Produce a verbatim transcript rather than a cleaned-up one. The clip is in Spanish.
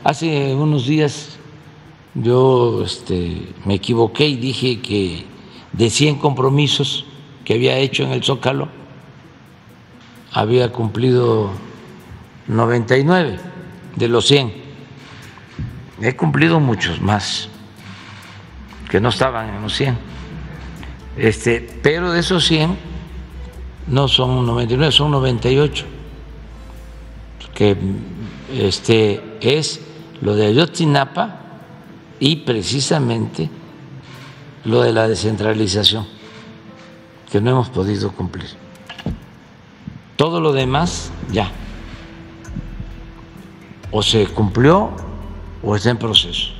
hace unos días yo este, me equivoqué y dije que de cien compromisos que había hecho en el Zócalo, había cumplido noventa y nueve de los cien. He cumplido muchos más que no estaban en los cien. Este, pero de esos cien no son noventa y nueve, son noventa y ocho. Que este, es lo de Ayotzinapa y precisamente lo de la descentralización, que no hemos podido cumplir. Todo lo demás ya o se cumplió o está en proceso.